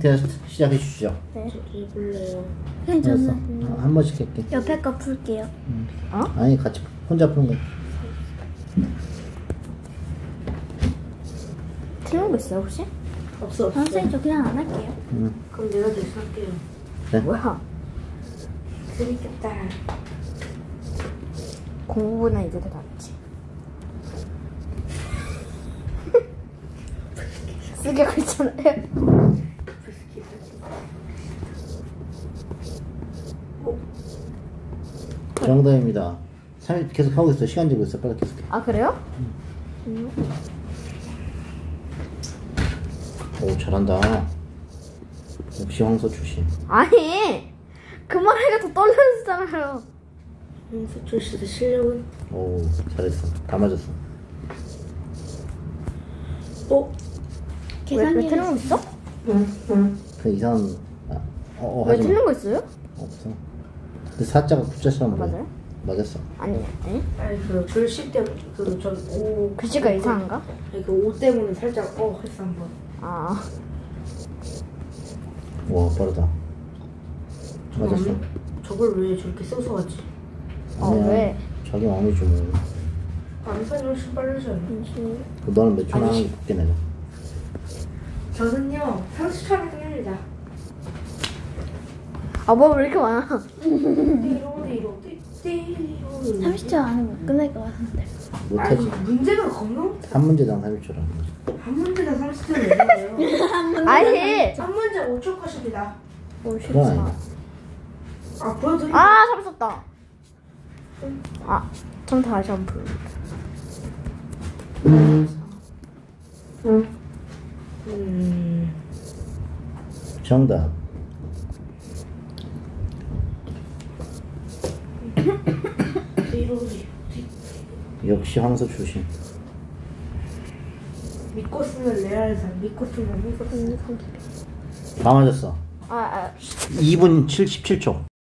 테스트 시작해 주시죠. 네. 저도 해볼래요. 그냥 알았어. 저는 한 번씩 할게. 옆에 거 풀게요. 어? 아니 같이 혼자 푸는 거. 틀린 거 있어요 혹시? 없어. 선생님 저 그냥 안 할게요. 그럼 내가 대신 할게요. 네. 뭐야? 재밌겠다. 공부는 이제 다 낫지. 쓰게 고 있잖아요. 정답입니다. 3일 계속 하고 있어. 시간 재고 있어. 빨리 계속해. 아 그래요? 오 잘한다. 역시 황소 출신. 아니 그 말하기가 더 떨려지잖아요. 수철 씨의 실력은? 오 잘했어. 다 맞았어. 왜 틀린 거 있어? 그 이상한 왜 하지 마. 틀린 거 있어요? 없어. 그 사자가 구자처럼 보여. 맞아요? 맞았어. 아니 아니 그 줄시 때문에 그전 오. 글씨가 이상한가? 아니 그오 때문에 살짝 했어 한번. 아 와 빠르다. 맞았어. 저걸 왜 저렇게 써서 하지? 아니야. 왜? 자기 마음이지 뭐. 암산이 훨씬 빠르지 않나? 너는 몇 초나 하는 게 붙게 내자. 저는요 30초 끝냅니다. 아 뭐 왜 이렇게 많아? 띠로 30초 안에 못 끝낼 것 같은데. 아니 못하지. 문제가 겁나 한 문제당 30초라는 거지. 한 문제당 30초 내는 거예요. 아니 한 문제 5초 컷입니다. 그건 아니다. 아 보여드릴게요. 아 잘못 썼다. 전 다시 한 번. 정답. 역시 황소 출신. 믿고 쓰는 레알산, 믿고 쓰는 믿고 쓰는 다 맞았어. 2분 77초.